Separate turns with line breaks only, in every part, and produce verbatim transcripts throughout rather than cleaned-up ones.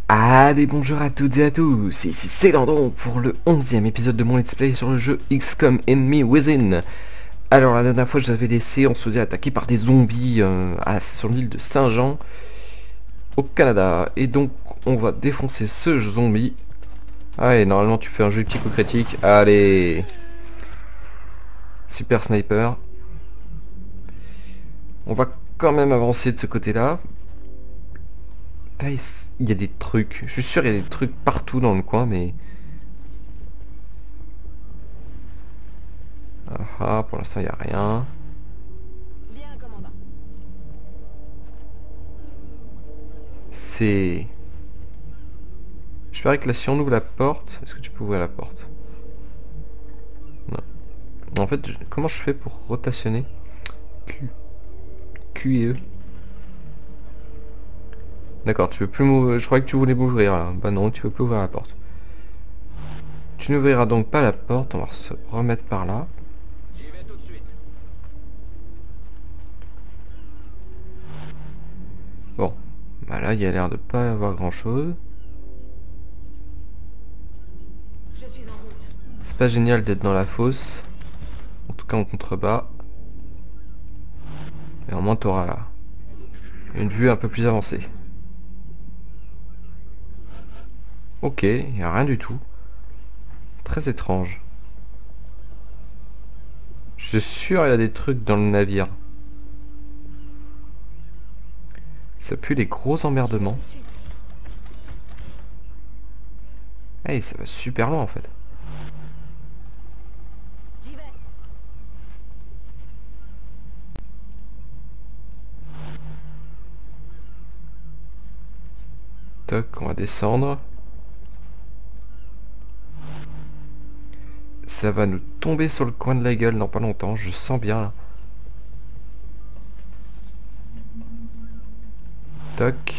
Allez, bonjour à toutes et à tous, ici c'est Landon pour le onzième épisode de mon let's play sur le jeu X COM Enemy Within. Alors la dernière fois je vous avais laissé, on se faisait attaquer par des zombies euh, à, sur l'île de Saint-Jean au Canada. Et donc on va défoncer ce zombie. Allez, normalement tu fais un joli petit coup critique, allez. Super sniper. On va quand même avancer de ce côté-là. Il y a des trucs, je suis sûr il y a des trucs partout dans le coin, mais... Ah, pour l'instant il n'y a rien. C'est... Je parie que là si on ouvre la porte... Est-ce que tu peux ouvrir la porte? Non. En fait, je... comment je fais pour rotationner? Q. Q et E. D'accord, tu veux plus m'ouvrir... Je croyais que tu voulais m'ouvrir là. Bah non, tu veux plus ouvrir la porte. Tu n'ouvriras donc pas la porte, on va se remettre par là. Bon, bah là il y a l'air de pas y avoir grand chose. C'est pas génial d'être dans la fosse. En tout cas en contrebas. Et au moins t'auras là une vue un peu plus avancée. Ok, il n'y a rien du tout. Très étrange. Je suis sûr il y a des trucs dans le navire. Ça pue les gros emmerdements. Hey, ça va super loin en fait. Toc, on va descendre. Ça va nous tomber sur le coin de la gueule dans pas longtemps, je sens bien là. Toc.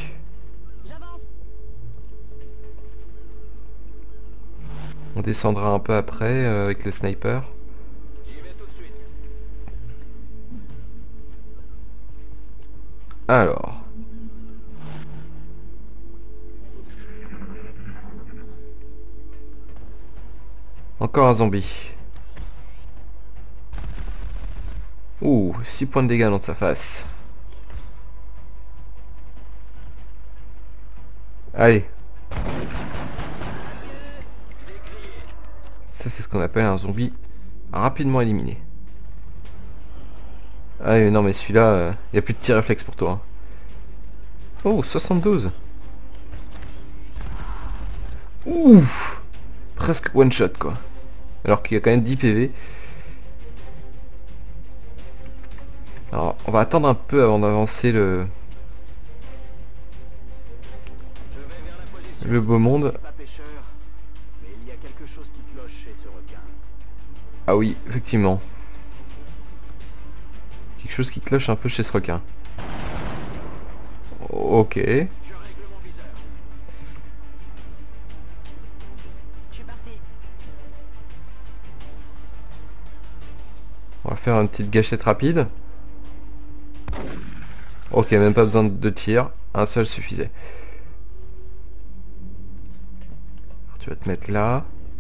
On descendra un peu après euh, avec le sniper. Alors. Encore un zombie. Ouh, six points de dégâts dans sa face. Allez. Ça c'est ce qu'on appelle un zombie rapidement éliminé. Allez, non mais celui-là, il euh, n'y a plus de tir réflexe pour toi. Hein. Oh, soixante-douze. Ouf. Presque one shot quoi. Alors qu'il y a quand même dix P V. Alors on va attendre un peu avant d'avancer le... Le beau monde. Ah oui, effectivement. Quelque chose qui cloche un peu chez ce requin. Ok. On va faire une petite gâchette rapide. Ok, même pas besoin de tir. Un seul suffisait. Alors, tu vas te mettre là.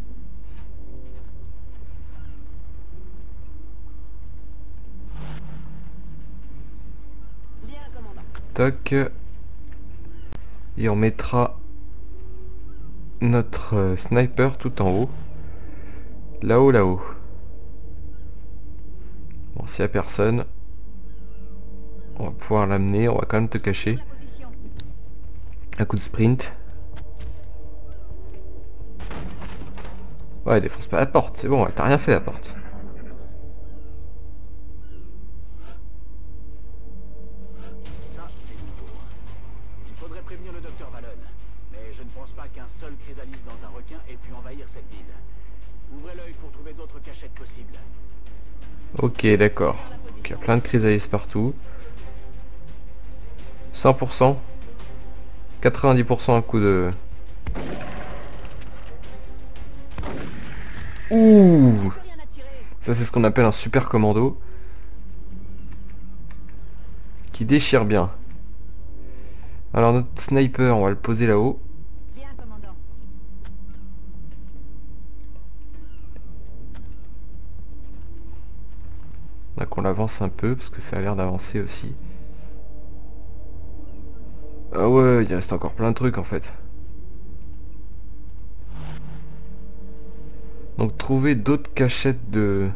Toc. Et on mettra notre euh, sniper tout en haut. Là-haut, là-haut. Bon, s'il n'y a personne, on va pouvoir l'amener. On va quand même te cacher. Un coup de sprint. Ouais, défonce pas la porte. C'est bon, t'as rien fait à la porte. Ok, d'accord. Il y a plein de chrysalis partout. cent pour cent. quatre-vingt-dix pour cent un coup de... Ouh. Ça c'est ce qu'on appelle un super commando. Qui déchire bien. Alors notre sniper, on va le poser là-haut. qu'on l'avance un peu, parce que ça a l'air d'avancer aussi. Ah ouais, il reste encore plein de trucs en fait. Donc trouver d'autres cachettes de...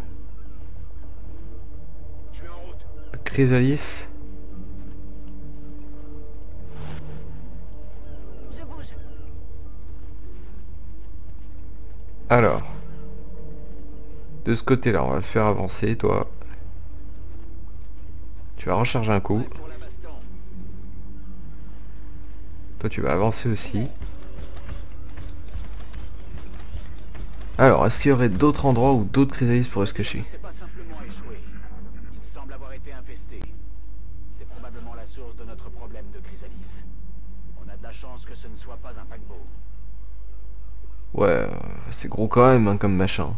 de chrysalis. Alors, de ce côté-là, on va le faire avancer, toi. Tu vas recharger un coup. Toi, tu vas avancer aussi. Alors, est-ce qu'il y aurait d'autres endroits où d'autres chrysalis pourraient se cacher?
C'est pas simplement échoué. Il semble avoir été infesté. C'est probablement la source de notre problème de chrysalis. On a de la chance que ce ne soit pas un paquebot.
Ouais, euh, c'est gros quand même hein, comme machin.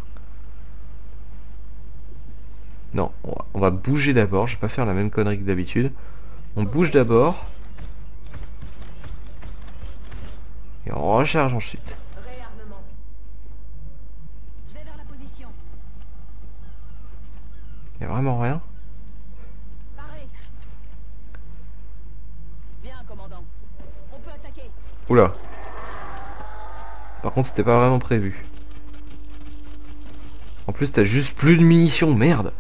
Non, on va, on va bouger d'abord. Je vais pas faire la même connerie que d'habitude. On bouge d'abord. Et on recharge ensuite.
Réarmement. Je vais vers la position.
Y a vraiment rien?
Paré. Bien, commandant. On peut attaquer.
Oula. Par contre, c'était pas vraiment prévu. En plus, t'as juste plus de munitions, merde.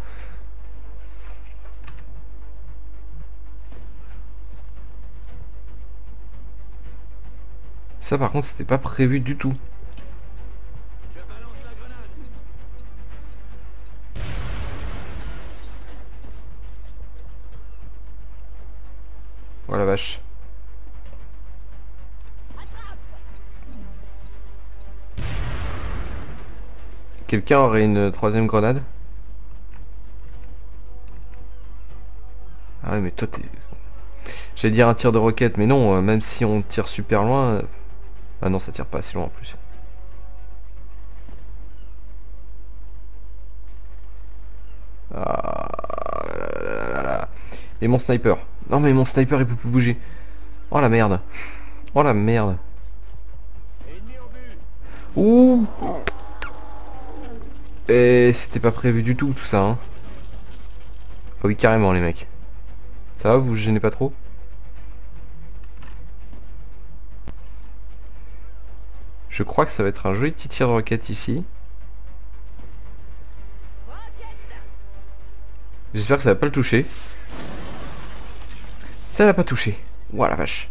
Ça, par contre, c'était pas prévu du tout.
Je balance la grenade.
Oh la vache. Quelqu'un aurait une troisième grenade? Ah ouais, mais toi t'es... J'allais dire un tir de roquette, mais non, euh, même si on tire super loin... euh, Ah non, ça tire pas assez loin en plus. Ah là là là là là. Et mon sniper. Non mais mon sniper il peut plus bouger. Oh la merde. Oh la merde.
Ennemi au but.
Ouh. Et c'était pas prévu du tout tout ça hein. Ah oui carrément les mecs. Ça va, vous vous gênez pas trop? Je crois que ça va être un joli petit tir de roquette ici. J'espère que ça va pas le toucher. Ça l'a pas touché. Ouah la vache.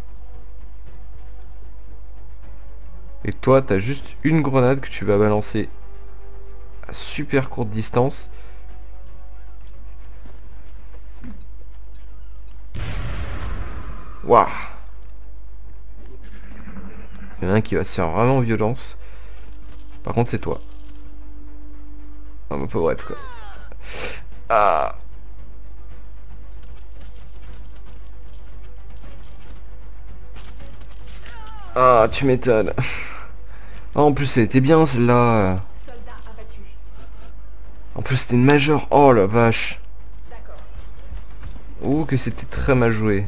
Et toi t'as juste une grenade que tu vas balancer à super courte distance. Waouh. Il y en a un qui va se faire vraiment violence. Par contre c'est toi. Oh ma pauvrette quoi. Ah. Ah tu m'étonnes. Ah, en plus elle était bien celle-là.
Soldat abattu.
En plus c'était une majeure. Oh la vache.
D'accord.
Ouh que c'était très mal joué.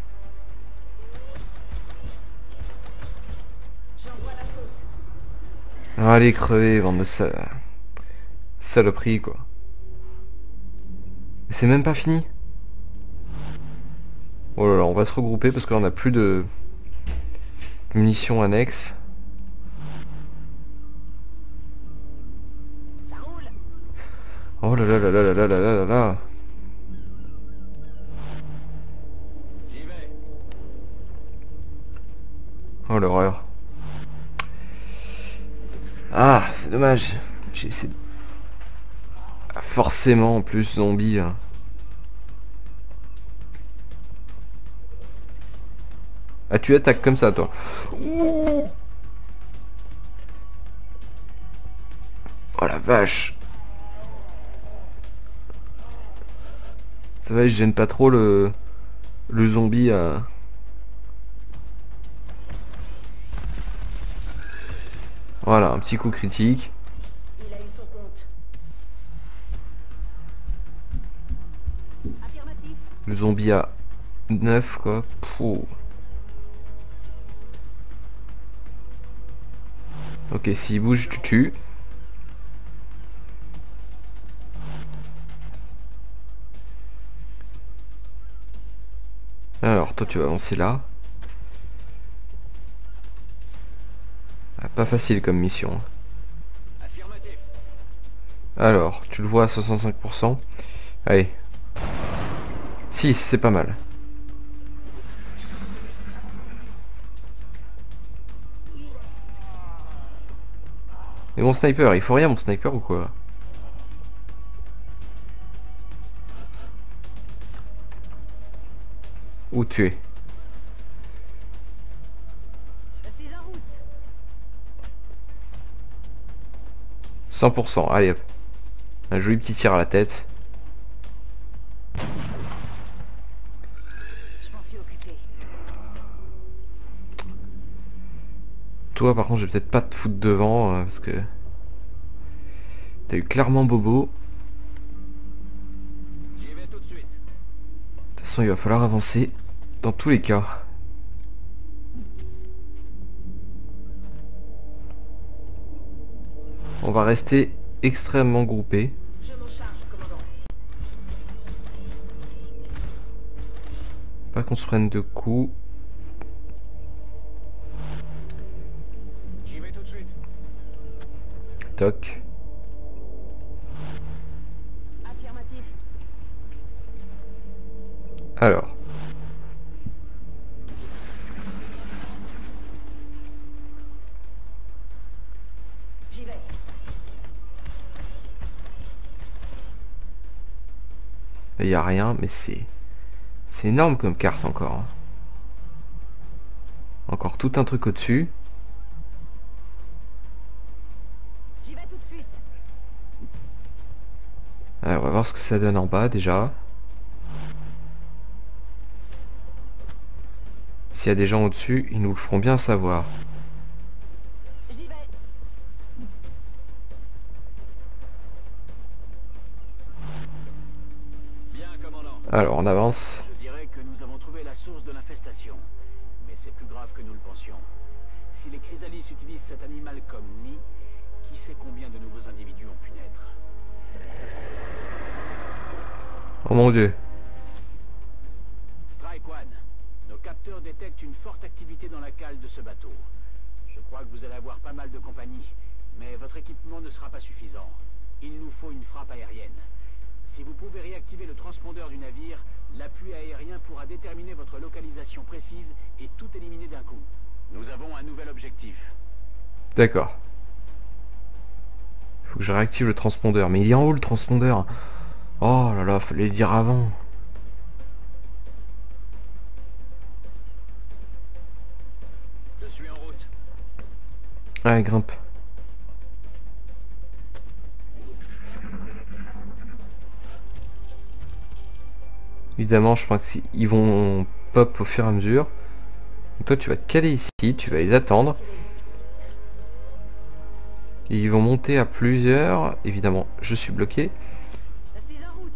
J'envoie la sauce.
Allez crever bande de sa... saloperie quoi. C'est même pas fini. Oh là là, on va se regrouper parce qu'on a plus de munitions annexes.
Ça roule.
Oh là là là là là là là là là là.
J'y vais.
Oh l'horreur. Ah, c'est dommage. J'ai essayé... Ah, forcément, en plus, zombie. Hein. Ah, tu attaques comme ça, toi. Ouh. Oh la vache. Ça va, il gêne pas trop le... le zombie. Euh... Voilà, un petit coup critique.
Il a eu son compte. Affirmatif.
Le zombie à neuf quoi. Pouh. Ok, s'il bouge, tu tues. toi tu vas avancer là. Ah, pas facile comme mission.
Affirmatif.
Alors, tu le vois à soixante-cinq pour cent. Allez. six, c'est pas mal. Mais mon sniper, il faut rien mon sniper ou quoi? Où tu es?
Je suis en route.
cent pour cent, allez hop. Un joli petit tir à la tête.
Je m'en suis occupé.
Toi par contre je vais peut-être pas te foutre devant euh, parce que t'as eu clairement bobo.
J'y vais tout de suite.
De toute façon il va falloir avancer dans tous les cas. On va rester extrêmement groupés.
Je m'en charge, commandant.
Pas qu'on se prenne de coups.
J'y vais tout de suite.
Toc.
Affirmatif.
Alors.
J'y vais.
Il y a rien, mais c'est... C'est énorme comme carte encore. Hein. Encore tout un truc au-dessus.
J'y vais tout de suite.
Alors, on va voir ce que ça donne en bas déjà. S'il y a des gens au-dessus, ils nous le feront bien savoir.
J'y vais.
Bien, commandant.
Alors, on avance.
Je dirais que nous avons trouvé la source de l'infestation. Mais c'est plus grave que nous le pensions. Si les Chrysalis utilisent cet animal comme nid, qui sait combien de nouveaux individus ont pu naître?
Oh mon dieu.
Strike One, nos capteurs détectent une forte activité dans la cale de ce bateau. Je crois que vous allez avoir pas mal de compagnie, mais votre équipement ne sera pas suffisant. Il nous faut une frappe aérienne. Si vous pouvez réactiver le transpondeur du navire, l'appui aérien pourra déterminer votre localisation précise et tout éliminer d'un coup. Nous avons un nouvel objectif.
D'accord. Faut que je réactive le transpondeur. Mais il est en haut le transpondeur. Oh là là, fallait le dire avant.
Je suis en route.
Allez, grimpe. Évidemment, je pense qu'ils vont pop au fur et à mesure. Donc toi, tu vas te caler ici, tu vas les attendre. Et ils vont monter à plusieurs. Évidemment, je suis bloqué.
Je suis en route.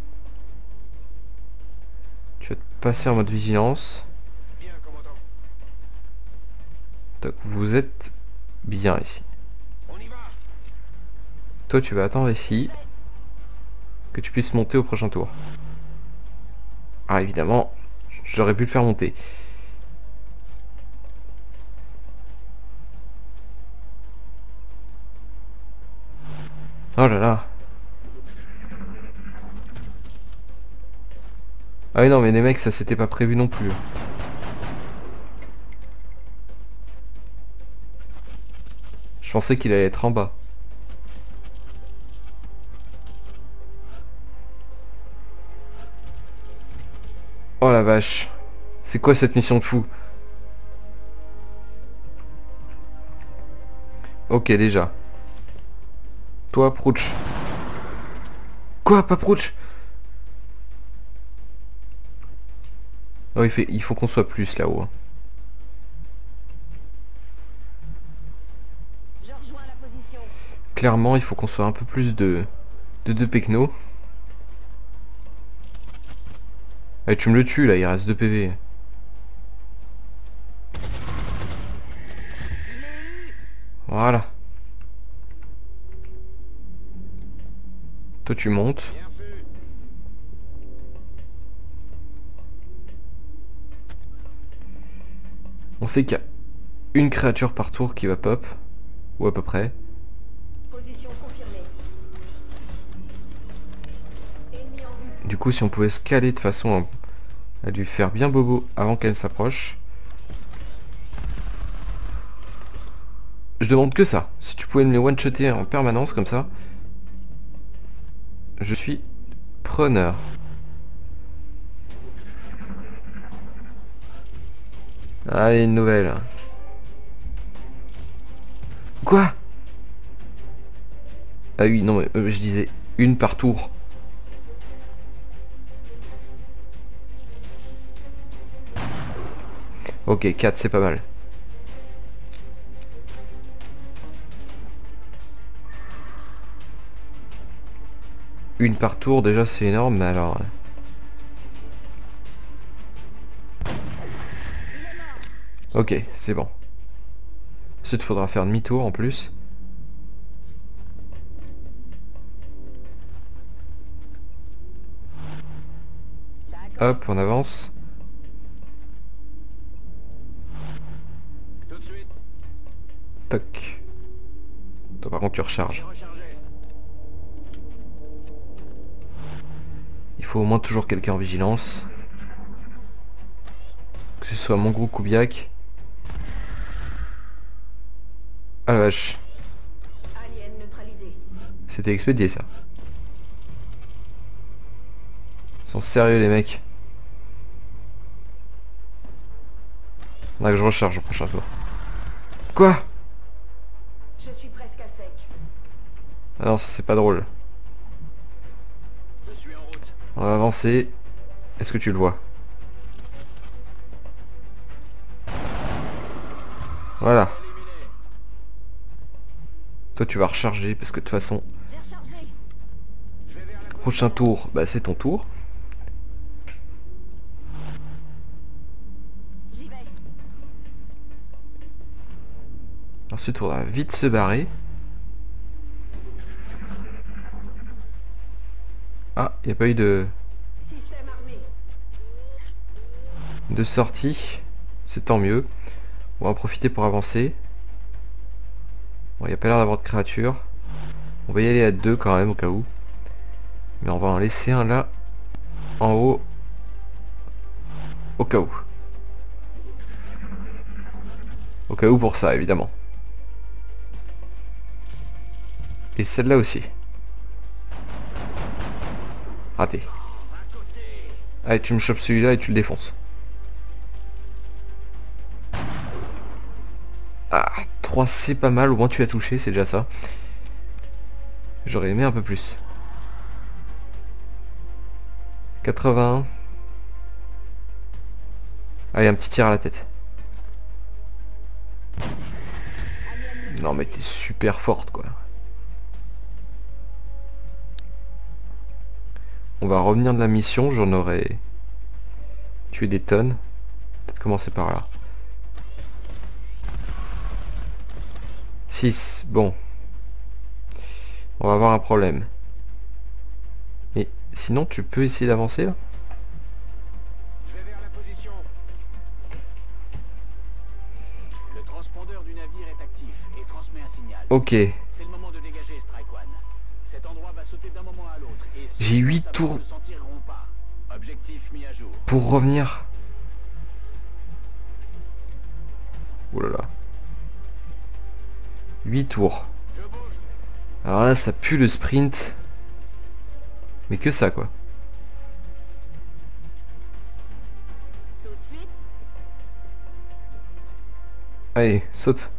Tu vas te passer en mode vigilance.
Bien, commandant.
Donc vous êtes bien ici.
On y va.
Toi, tu vas attendre ici. Que tu puisses monter au prochain tour. Ah, évidemment, j'aurais pu le faire monter. Oh là là. Ah oui non mais les mecs ça s'était pas prévu non plus. Je pensais qu'il allait être en bas. Oh la vache. C'est quoi cette mission de fou? Ok déjà. Toi Prouch. Quoi pas Prouch? Oh il, fait... il faut qu'on soit plus là-haut.
Je rejoins la position.
Clairement il faut qu'on soit un peu plus de... De deux pecnos. Eh, tu me le tues là, il reste deux P V. Voilà. Toi tu montes.
Bien sûr.
On sait qu'il y a une créature par tour qui va pop. Ou à peu près.
Position confirmée. Ennemi en vue.
Du coup, si on pouvait se caler de façon à, à lui faire bien bobo avant qu'elle s'approche. Je demande que ça. Si tu pouvais me les one-shotter en permanence comme ça. Je suis preneur. Allez, une nouvelle. Quoi? Ah oui, non, mais, euh, je disais une par tour. Ok, quatre, c'est pas mal. Une par tour, déjà, c'est énorme, mais alors... Ok, c'est bon. Ensuite, il faudra faire demi-tour en plus. Hop, on avance.
Tout de suite.
Toc. Toi, par contre, tu recharges.
Rechargé.
Il faut au moins toujours quelqu'un en vigilance. Que ce soit mon gros Kubiak. Ah la vache.
Alien neutralisé.
C'était expédié ça. Ils sont sérieux les mecs. Faudra que je recharge au prochain tour. Quoi?
Je suis presque à sec.
Ah non, ça c'est pas drôle.
Je suis en route.
On va avancer. Est-ce que tu le vois? Voilà.
Éliminé.
Toi tu vas recharger parce que de toute façon,
J'ai rechargé.
Je vais vers la
prochain tour, bah c'est ton tour.
J'y vais.
Ensuite il faudra vite se barrer. Ah, il n'y a pas eu de,
Système armé.
de sortie. C'est tant mieux. On va en profiter pour avancer. Bon, il n'y a pas l'air d'avoir de créature. On va y aller à deux quand même au cas où. Mais on va en laisser un là. En haut. Au cas où. Au cas où pour ça évidemment. Et celle-là aussi. Raté. Allez, tu me chopes celui-là et tu le défonces. Ah, trois c'est pas mal, au moins tu as touché, c'est déjà ça. J'aurais aimé un peu plus. quatre-vingt-un. Allez, un petit tir à la tête. Non mais t'es super forte quoi. On va revenir de la mission, j'en aurais tué des tonnes. Peut-être commencer par là. six, bon. On va avoir un problème. Mais sinon tu peux essayer d'avancer là?
Je vais vers la position. Le transpondeur du navire est actif et transmet un signal.
Ok.
C'est le moment de dégager Strike One. Cet endroit va sauter d'un moment à l'autre. et ceux
J'ai
qui
huit
restent
tours.
ne s'en tireront pas. Objectif mis à jour.
Pour revenir. Oh là là. huit tours.
Je bouge.
Alors là ça pue le sprint. Mais que ça quoi.
Tout de suite.
Allez, saute.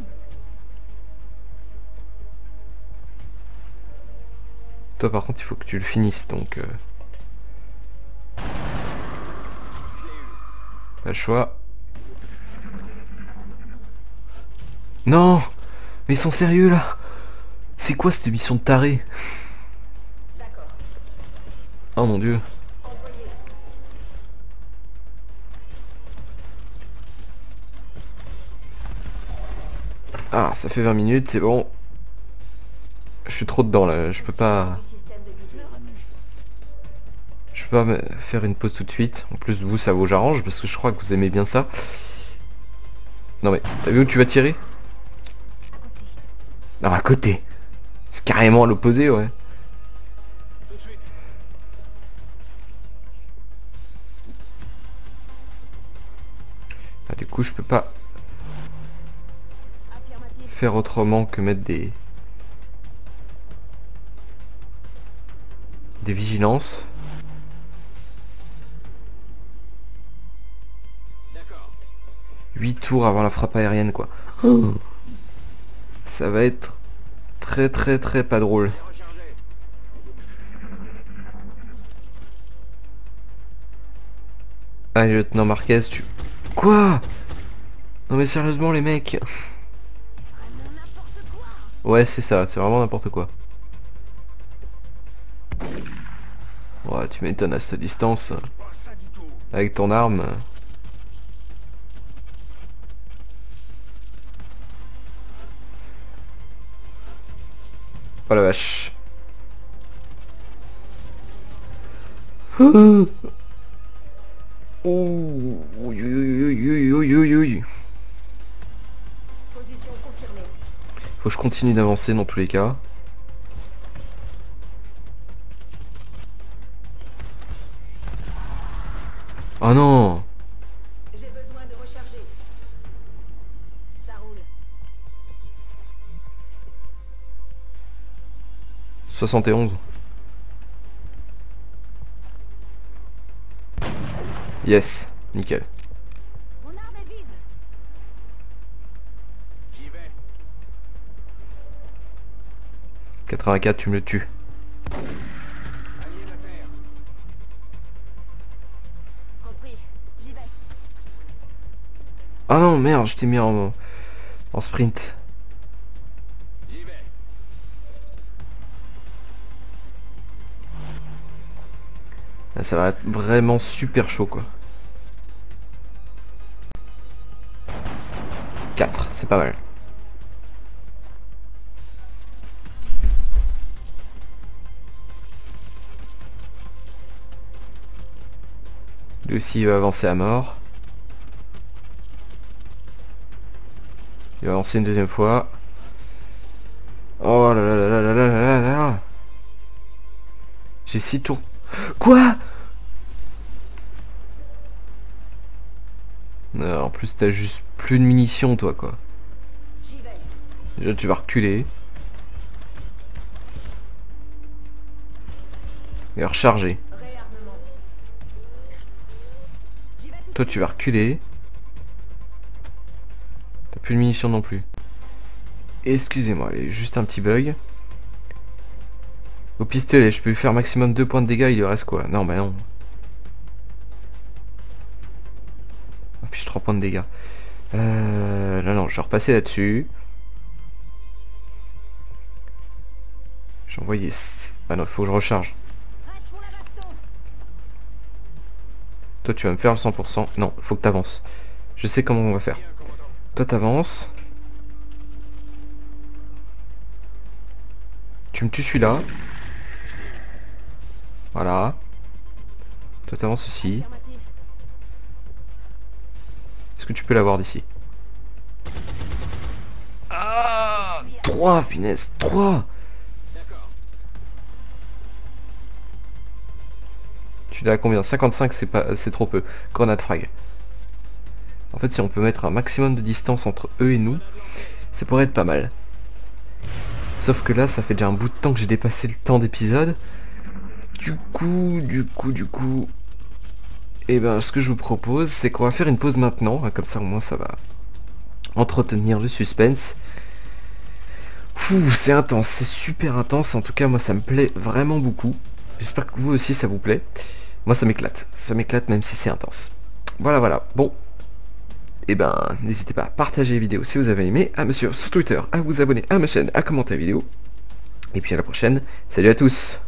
Toi par contre il faut que tu le finisses donc... Euh... Pas le choix. Non! Mais ils sont sérieux là! C'est quoi cette mission de taré?
D'accord.
Oh mon dieu.
Envoyé.
Ah, ça fait vingt minutes, c'est bon. Je suis trop dedans là, je peux pas...
Du système de visée.
Je peux pas me faire une pause tout de suite. En plus vous ça vous arrange parce que je crois que vous aimez bien ça. Non mais, t'as vu où tu vas tirer? Non, à côté. C'est carrément à l'opposé, ouais. Ah, du coup, je peux pas faire autrement que mettre des... des vigilances. huit tours avant la frappe aérienne, quoi. Oh. Ça va être très très très pas drôle. Allez, lieutenant Marquez, tu... Quoi? Non mais sérieusement les mecs. Ouais, c'est ça, c'est vraiment n'importe quoi. Ouais, tu m'étonnes à cette distance. Avec ton arme. Oh la vache. Oh, oui, oui, oui, oui, oui. Faut que je continue d'avancer dans tous les cas. Oh non.
J'ai besoin de recharger. Ça roule.
soixante et onze. Yes, nickel.
Mon arme est vide.
J'y vais.
quatre-vingt-quatre, tu me le tues.
Alliez la terre.
Compris. J'y vais.
Ah non, merde, je t'ai mis en, en sprint.
J'y vais.
Là, ça va être vraiment super chaud, quoi. quatre, c'est pas mal. Lui aussi, il va avancer à mort. Il va avancer une deuxième fois. Oh là là là là là là là là. J'ai six tours. Quoi? Non, en plus, t'as juste plus de munitions, toi, quoi.
J'y vais.
Déjà, tu vas reculer. Et recharger.
Réarmement. J'y vais tout de
Toi, tu vas reculer. T'as plus de munitions non plus. Excusez-moi, il y a juste un petit bug. Au pistolet, je peux lui faire maximum deux points de dégâts, il lui reste quoi? Non, bah non. Affiche trois points de dégâts. Euh... Non, non, je vais repasser là-dessus. J'ai envoyé... Ah non, il faut que je recharge.
Reste pour la baston.
Toi, tu vas me faire le cent pour cent. Non, il faut que t'avances. Je sais comment on va faire. Toi, t'avances. Tu me tues celui-là. Voilà. Toi, t'avances aussi.
Affirmatif.
Est-ce que tu peux l'avoir d'ici? Ah, trois, finesse, trois.
D'accord.
Tu l'as à combien? Cinquante-cinq, c'est pas, c'est trop peu. Grenade frag. En fait, si on peut mettre un maximum de distance entre eux et nous, ça pourrait être pas mal. Sauf que là, ça fait déjà un bout de temps que j'ai dépassé le temps d'épisode. Du coup, du coup, du coup... Et ben, ce que je vous propose, c'est qu'on va faire une pause maintenant. Comme ça, au moins, ça va entretenir le suspense. Fou, c'est intense, c'est super intense. En tout cas, moi, ça me plaît vraiment beaucoup. J'espère que vous aussi, ça vous plaît. Moi, ça m'éclate. Ça m'éclate même si c'est intense. Voilà, voilà. Bon. Et ben, n'hésitez pas à partager les vidéos si vous avez aimé, à me suivre sur Twitter, à vous abonner à ma chaîne, à commenter la vidéo. Et puis à la prochaine. Salut à tous!